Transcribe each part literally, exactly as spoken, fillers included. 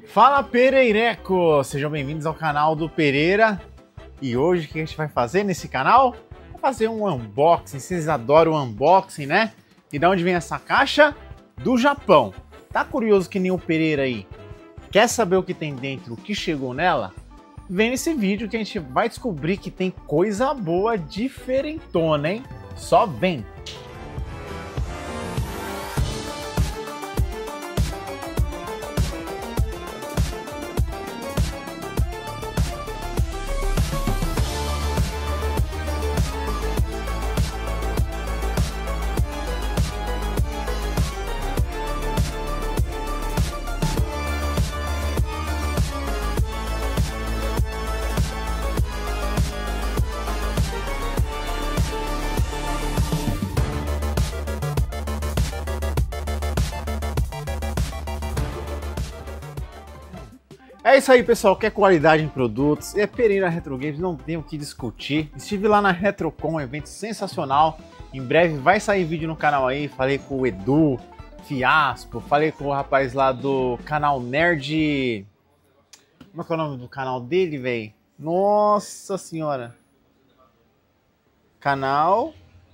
Fala, Pereireco! Sejam bem-vindos ao canal do Pereira. E hoje o que a gente vai fazer nesse canal? Vai fazer um unboxing. Vocês adoram o unboxing, né? E de onde vem essa caixa? Do Japão. Tá curioso que nem o Pereira aí? Quer saber o que tem dentro, o que chegou nela? Vem nesse vídeo que a gente vai descobrir que tem coisa boa diferentona, hein? Só vem! É isso aí, pessoal, quer qualidade em produtos, é Pereira Retro Games, não tem o que discutir. Estive lá na Retrocon, um evento sensacional, em breve vai sair vídeo no canal aí, falei com o Edu, Fiasco, falei com o rapaz lá do canal Nerd... Como é que é o nome do canal dele, velho? Nossa senhora! Canal...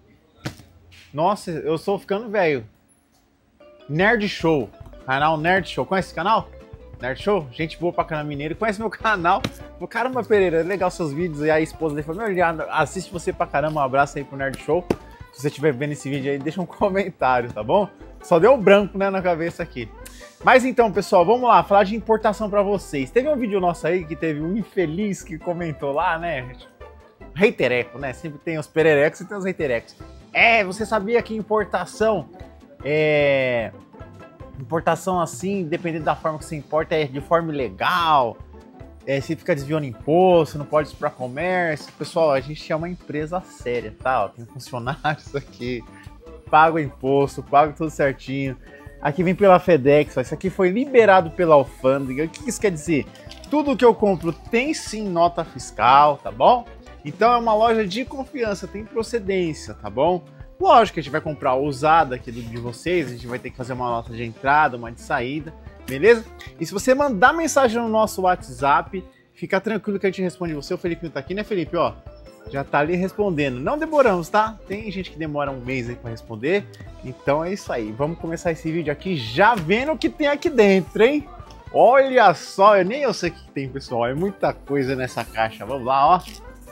Nossa, eu estou ficando velho. Nerd Show, canal Nerd Show, conhece esse canal? Nerd Show? Gente boa pra caramba, mineiro. Conhece meu canal? Caramba, Pereira, legal seus vídeos. E aí a esposa dele falou, meu, assiste você pra caramba, um abraço aí pro Nerd Show. Se você estiver vendo esse vídeo aí, deixa um comentário, tá bom? Só deu branco, né, na cabeça aqui. Mas então, pessoal, vamos lá, falar de importação pra vocês. Teve um vídeo nosso aí que teve um infeliz que comentou lá, né? Reitereco, né? Sempre tem os pererecos e tem os reiterecos. É, você sabia que importação é... Importação assim, dependendo da forma que você importa, é de forma ilegal, é, você fica desviando imposto, não pode ir para comércio. Pessoal, a gente é uma empresa séria, tá? Ó, tem funcionários aqui, paga o imposto, paga tudo certinho. Aqui vem pela FedEx, ó, isso aqui foi liberado pela alfândega. O que isso quer dizer? Tudo que eu compro tem sim nota fiscal, tá bom? Então é uma loja de confiança, tem procedência, tá bom? Lógico que a gente vai comprar usada aqui do, de vocês, a gente vai ter que fazer uma nota de entrada, uma de saída, beleza? E se você mandar mensagem no nosso WhatsApp, fica tranquilo que a gente responde você. O Felipe não tá aqui, né, Felipe? Ó, já tá ali respondendo. Não demoramos, tá? Tem gente que demora um mês aí pra responder. Então é isso aí. Vamos começar esse vídeo aqui já vendo o que tem aqui dentro, hein? Olha só, eu nem eu sei o que tem, pessoal. É muita coisa nessa caixa. Vamos lá, ó.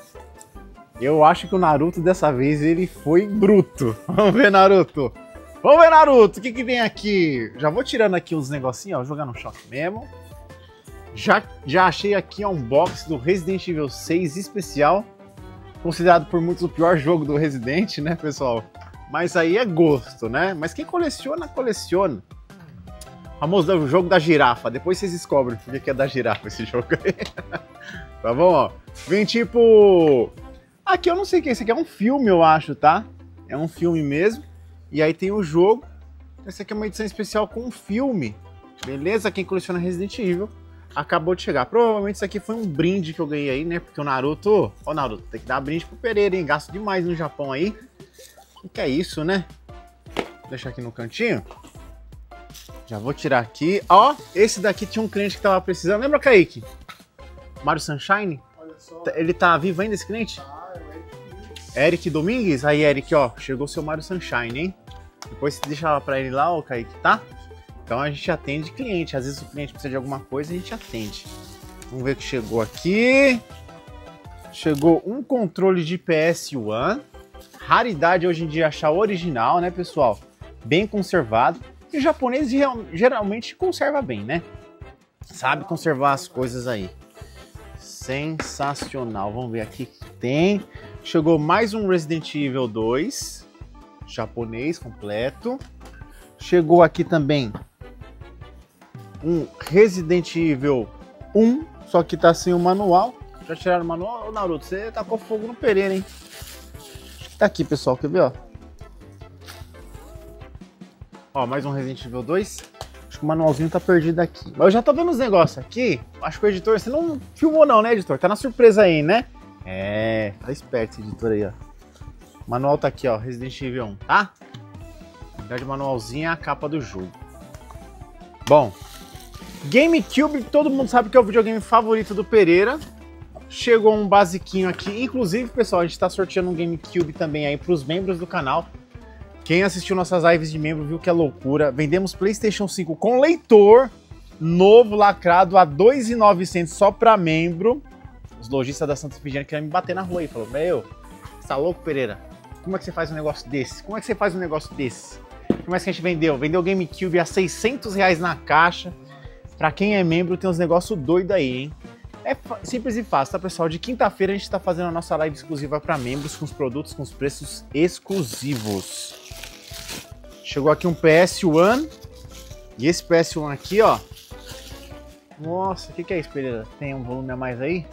Eu acho que o Naruto dessa vez ele foi bruto. Vamos ver, Naruto. Vamos ver, Naruto. O que que vem aqui? Já vou tirando aqui uns negocinhos, ó. Jogar no choque mesmo. Já, já achei aqui um unboxing do Resident Evil seis especial. Considerado por muitos o pior jogo do Resident, né, pessoal? Mas aí é gosto, né? Mas quem coleciona, coleciona. Famoso jogo da girafa. Depois vocês descobrem por que é da girafa esse jogo aí. Tá bom, ó. Vem tipo... Aqui eu não sei o que é, esse aqui é um filme, eu acho, tá? É um filme mesmo. E aí tem o jogo. Essa aqui é uma edição especial com um filme. Beleza? Quem coleciona Resident Evil acabou de chegar. Provavelmente isso aqui foi um brinde que eu ganhei aí, né? Porque o Naruto... Ó, Naruto, tem que dar brinde pro Pereira, hein? Gasto demais no Japão aí. O que é isso, né? Vou deixar aqui no cantinho. Já vou tirar aqui. Ó, esse daqui tinha um cliente que tava precisando. Lembra, Kaique? Mario Sunshine? Olha só. Ele tá vivo ainda, esse cliente? Eric Domingues? Aí, Eric, ó, chegou o seu Mario Sunshine, hein? Depois você deixa lá pra ele lá, ó, Kaique, tá? Então a gente atende cliente. Às vezes o cliente precisa de alguma coisa, a gente atende. Vamos ver o que chegou aqui. Chegou um controle de P S um. Raridade hoje em dia achar original, né, pessoal? Bem conservado. E o japonês geralmente conserva bem, né? Sabe conservar as coisas aí. Sensacional. Vamos ver aqui que tem. Chegou mais um Resident Evil dois, japonês completo. Chegou aqui também um Resident Evil um, só que tá sem o manual. Já tiraram o manual? Ô, Naruto, você tacou fogo no Pereira, hein? Tá aqui, pessoal, quer ver, ó? Ó, mais um Resident Evil dois. Acho que o manualzinho tá perdido aqui. Mas eu já tô vendo os negócios aqui. Acho que o editor, você não filmou não, né, editor? Tá na surpresa aí, né? É, tá esperto esse editor aí, ó. O manual tá aqui, ó, Resident Evil um, tá? Na verdade, o manualzinho é a capa do jogo. Bom, GameCube, todo mundo sabe que é o videogame favorito do Pereira. Chegou um basiquinho aqui. Inclusive, pessoal, a gente tá sorteando um GameCube também aí pros membros do canal. Quem assistiu nossas lives de membro viu que é loucura. Vendemos PlayStation cinco com leitor novo, lacrado, a dois mil e novecentos só pra membro. Os lojistas da Santa Efigênia queriam me bater na rua e falou: meu, você tá louco, Pereira? Como é que você faz um negócio desse? Como é que você faz um negócio desse? Como é que a gente vendeu? Vendeu o GameCube a seiscentos reais na caixa. Pra quem é membro, tem uns negócios doidos aí, hein? É simples e fácil, tá, pessoal? De quinta-feira a gente tá fazendo a nossa live exclusiva pra membros, com os produtos, com os preços exclusivos. Chegou aqui um P S um. E esse P S um aqui, ó. Nossa, o que, que é isso, Pereira? Tem um volume a mais aí?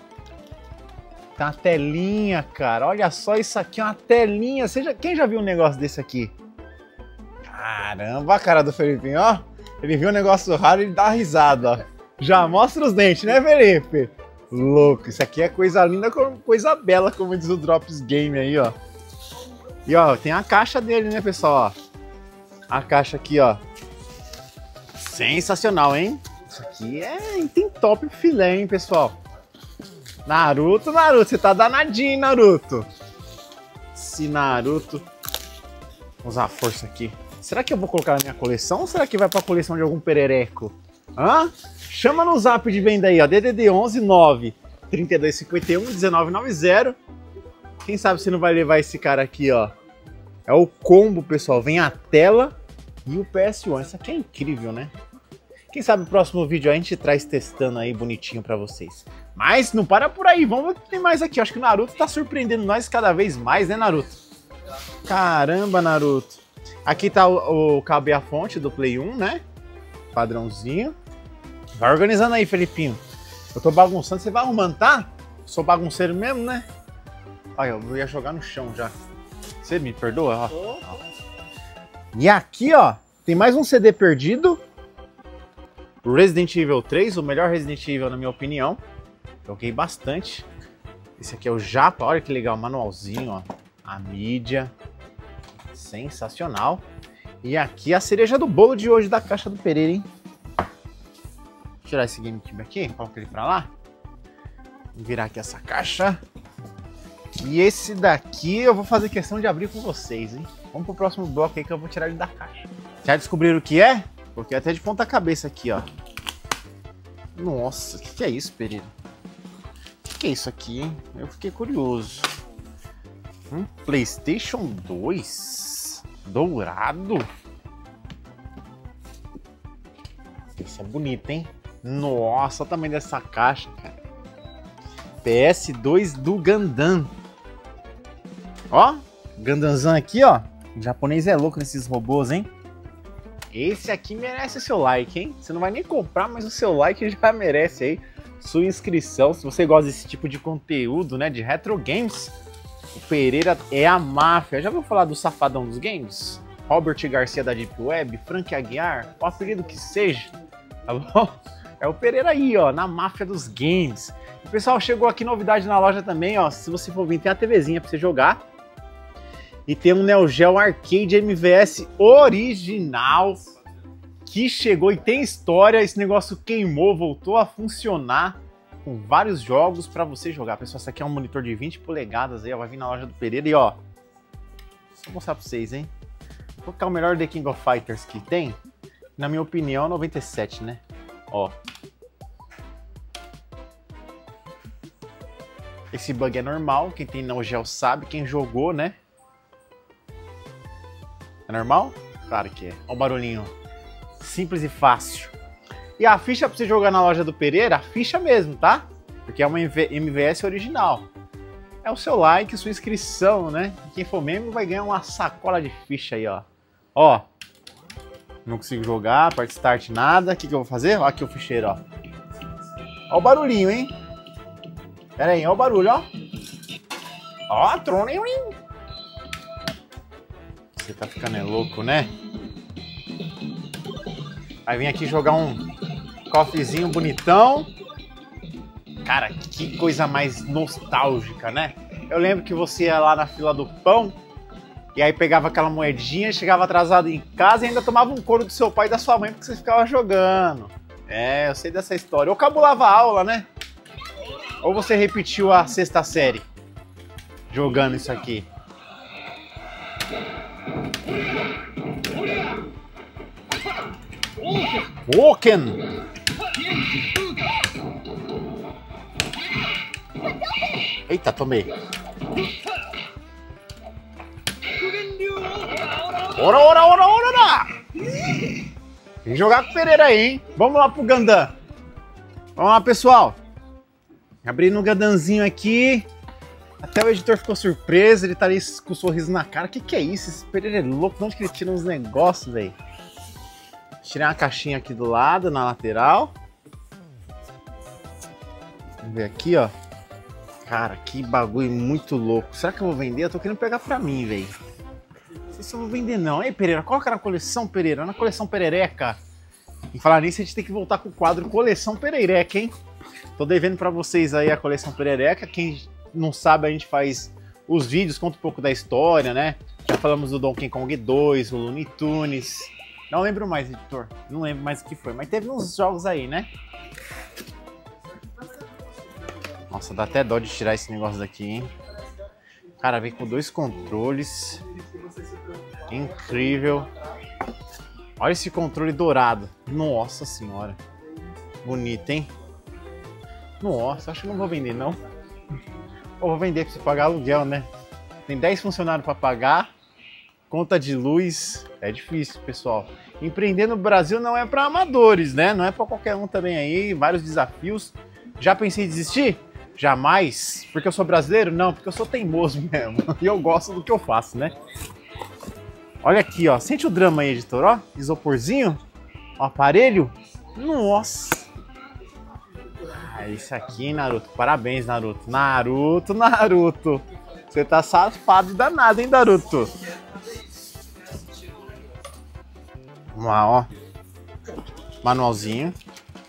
Tá uma telinha, cara. Olha só isso aqui, uma telinha. Você já... Quem já viu um negócio desse aqui? Caramba, a cara do Felipinho, ó. Ele viu um negócio raro e ele dá uma risada, ó. Já mostra os dentes, né, Felipe? Louco, isso aqui é coisa linda, coisa bela, como diz o Drops Game aí, ó. E, ó, tem a caixa dele, né, pessoal, ó. A caixa aqui, ó. Sensacional, hein? Isso aqui é item top filé, hein, pessoal? Naruto, Naruto, você tá danadinho, hein, Naruto? Esse Naruto. Vamos usar a força aqui. Será que eu vou colocar na minha coleção ou será que vai pra coleção de algum perereco? Hã? Chama no zap de venda aí, ó. D D D onze nove trinta e dois cinquenta e um dezenove noventa. Quem sabe você não vai levar esse cara aqui, ó. É o combo, pessoal. Vem a tela e o P S um. Isso aqui é incrível, né? Quem sabe no próximo vídeo a gente traz testando aí bonitinho pra vocês. Mas não para por aí. Vamos ver o que tem mais aqui. Acho que o Naruto tá surpreendendo nós cada vez mais, né, Naruto? Caramba, Naruto. Aqui tá o, o cabo e a fonte do Play um, né? Padrãozinho. Vai organizando aí, Felipinho. Eu tô bagunçando, você vai arrumando, tá? Sou bagunceiro mesmo, né? Olha, eu ia jogar no chão já. Você me perdoa? Ó. Ó. E aqui, ó, tem mais um C D perdido. Resident Evil três, o melhor Resident Evil, na minha opinião. Joguei bastante. Esse aqui é o Japa, olha que legal, manualzinho, ó. A mídia. Sensacional. E aqui a cereja do bolo de hoje da caixa do Pereira, hein? Vou tirar esse GameCube aqui, coloca ele pra lá. Vou virar aqui essa caixa. E esse daqui eu vou fazer questão de abrir com vocês, hein? Vamos pro próximo bloco aí que eu vou tirar ele da caixa. Já descobriram o que é? Porque até de ponta cabeça aqui, ó. Nossa, o que, que é isso, Pereira? O que, que é isso aqui, hein? Eu fiquei curioso. Um PlayStation dois dourado? Esse é bonito, hein? Nossa, olha o tamanho dessa caixa, cara. P S dois do Gundam. Ó, Gundamzão aqui, ó. O japonês é louco nesses robôs, hein? Esse aqui merece o seu like, hein? Você não vai nem comprar, mas o seu like já merece aí. Sua inscrição, se você gosta desse tipo de conteúdo, né? De retro games. O Pereira é a máfia. Já ouviu falar do safadão dos games? Robert Garcia da Deep Web, Frank Aguiar, o apelido que seja, tá bom? É o Pereira aí, ó, na máfia dos games. E, pessoal, chegou aqui novidade na loja também, ó. Se você for vir, tem a TVzinha pra você jogar. E tem um Neo Geo Arcade M V S original que chegou e tem história. Esse negócio queimou, voltou a funcionar com vários jogos para você jogar. Pessoal, esse aqui é um monitor de vinte polegadas aí, ó, vai vir na loja do Pereira e ó, vou mostrar para vocês, hein. Vou colocar o melhor The King of Fighters que tem, na minha opinião, noventa e sete, né? Ó. Esse bug é normal, quem tem Neo Geo sabe, quem jogou, né? É normal? Claro que é. Olha o barulhinho. Simples e fácil. E a ficha pra você jogar na loja do Pereira, a ficha mesmo, tá? Porque é uma M V S original. É o seu like, sua inscrição, né? E quem for membro vai ganhar uma sacola de ficha aí, ó. Ó. Não consigo jogar, parte start nada. O que, que eu vou fazer? Ó aqui o ficheiro, ó. Ó o barulhinho, hein? Pera aí, ó o barulho, ó. Ó, troninho. Você tá ficando é louco, né? Vai vir aqui jogar um cofrezinho bonitão. Cara, que coisa mais nostálgica, né? Eu lembro que você ia lá na fila do pão e aí pegava aquela moedinha, chegava atrasado em casa e ainda tomava um couro do seu pai e da sua mãe porque você ficava jogando. É, eu sei dessa história. Ou cabulava a aula, né? Ou você repetiu a sexta série jogando isso aqui. Woken! Eita, tomei. Ora, ora, ora, ora, ora! Vem jogar com o Pereira aí, hein? Vamos lá pro Gandan. Vamos lá, pessoal. Abrindo um Gandanzinho aqui. Até o editor ficou surpreso, ele tá ali com o sorriso na cara. O que que é isso? Esse Pereira é louco. De onde que ele tira uns negócios, velho? Tirei uma caixinha aqui do lado, na lateral. Vamos ver aqui, ó. Cara, que bagulho muito louco. Será que eu vou vender? Eu tô querendo pegar pra mim, velho. Não sei se eu vou vender, não. Ei, Pereira, coloca na coleção, Pereira. Na coleção Perereca. E falar nisso, a gente tem que voltar com o quadro Coleção Perereca, hein? Tô devendo pra vocês aí a coleção Perereca. Quem não sabe, a gente faz os vídeos, conta um pouco da história, né? Já falamos do Donkey Kong dois, o Looney Tunes. Não lembro mais, editor. Não lembro mais o que foi. Mas teve uns jogos aí, né? Nossa, dá até dó de tirar esse negócio daqui, hein? Cara, vem com dois controles. Incrível. Olha esse controle dourado. Nossa senhora. Bonito, hein? Nossa, acho que não vou vender, não. Ou vou vender pra você pagar aluguel, né? Tem dez funcionários para pagar. Conta de luz. É difícil, pessoal. Empreender no Brasil não é para amadores, né? Não é para qualquer um também aí. Vários desafios. Já pensei em desistir? Jamais. Porque eu sou brasileiro? Não, porque eu sou teimoso mesmo. E eu gosto do que eu faço, né? Olha aqui, ó. Sente o drama aí, editor, ó. Isoporzinho. O aparelho. Nossa. É isso aqui, Naruto. Parabéns, Naruto. Naruto, Naruto. Você tá safado e danado, hein, Naruto? Vamos lá, ó. Manualzinho.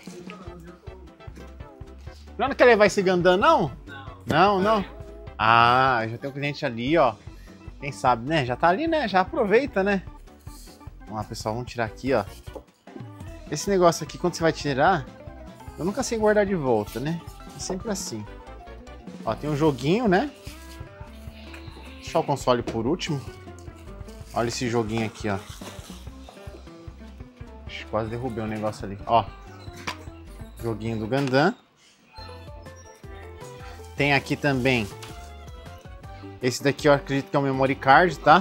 Não quer levar esse Gandan, não? Não, não. Ah, já tem um cliente ali, ó. Quem sabe, né? Já tá ali, né? Já aproveita, né? Vamos lá, pessoal. Vamos tirar aqui, ó. Esse negócio aqui, quando você vai tirar, eu nunca sei guardar de volta, né? É sempre assim. Ó, tem um joguinho, né? Vou deixar o console por último. Olha esse joguinho aqui, ó. Ixi, quase derrubei um negócio ali. Ó. Joguinho do Gandan. Tem aqui também. Esse daqui eu acredito que é o memory card, tá?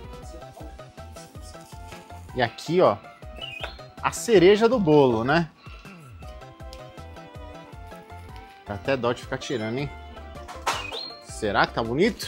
E aqui, ó. A cereja do bolo, né? Dá até dó de ficar tirando, hein? Será que tá bonito?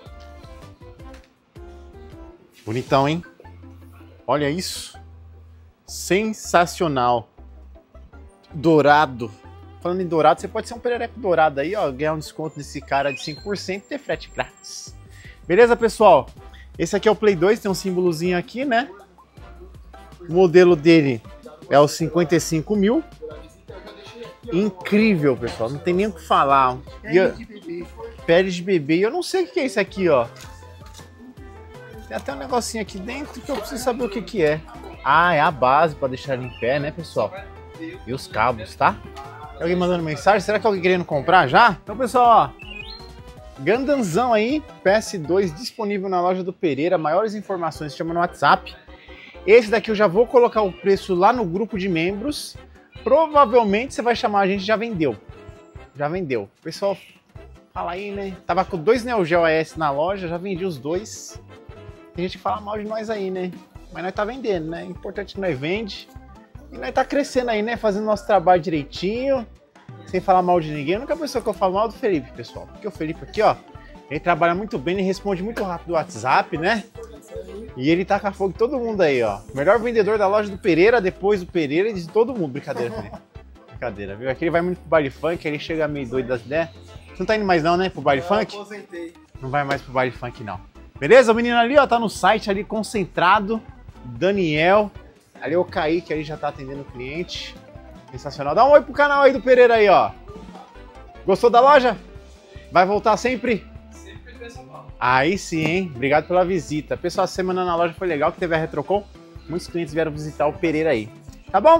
Bonitão, hein? Olha isso. Sensacional. Dourado. Falando em dourado, você pode ser um perereco dourado aí, ó. Ganhar um desconto desse cara de cinco por cento e ter frete grátis. Beleza, pessoal? Esse aqui é o Play dois, tem um símbolozinho aqui, né? O modelo dele é o cinquenta e cinco mil. Incrível, pessoal. Não tem nem o que falar. Pele de bebê. Pele de bebê. E eu não sei o que é isso aqui, ó. Tem até um negocinho aqui dentro que eu preciso saber o que que é. Ah, é a base para deixar ele em pé, né, pessoal? E os cabos, tá? Tem alguém mandando mensagem? Será que alguém querendo comprar já? Então, pessoal, ó. Gandanzão aí, P S dois disponível na loja do Pereira. Maiores informações chama no WhatsApp. Esse daqui eu já vou colocar o preço lá no grupo de membros. Provavelmente você vai chamar a gente, já vendeu. Já vendeu. Pessoal, fala aí, né? Tava com dois Neo Geo A S na loja, já vendi os dois. Tem gente que fala mal de nós aí, né? Mas nós tá vendendo, né? O importante é que nós vende. E nós tá crescendo aí, né? Fazendo nosso trabalho direitinho. Sem falar mal de ninguém. A única pessoa que eu falo mal é do Felipe, pessoal. Porque o Felipe aqui, ó, ele trabalha muito bem, ele responde muito rápido o WhatsApp, né? E ele taca fogo em todo mundo aí, ó. Melhor vendedor da loja do Pereira, depois do Pereira e de todo mundo. Brincadeira, Felipe. Brincadeira, viu? Aqui ele vai muito pro baile funk, ele chega meio doido das ideias. Você não tá indo mais não, né? Pro baile funk? Eu aposentei. Não vai mais pro baile funk, não. Beleza? O menino ali, ó, tá no site ali, concentrado. Daniel. Ali é o Kaique, ali já tá atendendo o cliente. Sensacional. Dá um oi pro canal aí do Pereira aí, ó. Gostou da loja? Vai voltar sempre? Sempre, pessoal. Aí sim, hein? Obrigado pela visita. Pessoal, a semana na loja foi legal, que teve a Retrocon. Muitos clientes vieram visitar o Pereira aí. Tá bom?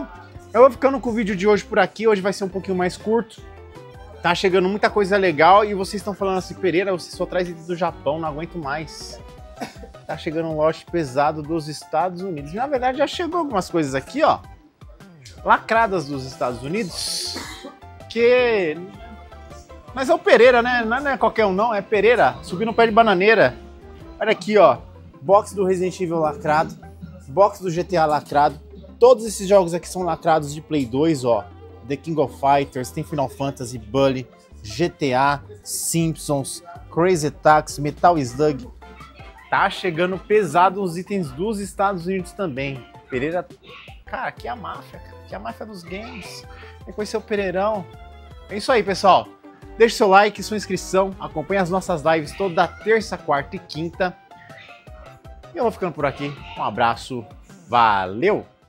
Eu vou ficando com o vídeo de hoje por aqui. Hoje vai ser um pouquinho mais curto. Tá chegando muita coisa legal e vocês estão falando assim, Pereira, você só traz itens do Japão, não aguento mais. Tá chegando um lote pesado dos Estados Unidos. Na verdade já chegou algumas coisas aqui, ó. Lacradas dos Estados Unidos. Que... Mas é o Pereira, né? Não é qualquer um não, é Pereira. Subindo no pé de bananeira. Olha aqui, ó. Box do Resident Evil lacrado. Box do G T A lacrado. Todos esses jogos aqui são lacrados de Play dois, ó. The King of Fighters, tem Final Fantasy, Bully, G T A, Simpsons, Crazy Taxi, Metal Slug. Tá chegando pesado os itens dos Estados Unidos também. Pereira, cara, aqui é a máfia, cara. Aqui é a máfia dos games. Vem conhecer o Pereirão. É isso aí, pessoal. Deixe seu like, sua inscrição. Acompanhe as nossas lives toda terça, quarta e quinta. E eu vou ficando por aqui. Um abraço. Valeu!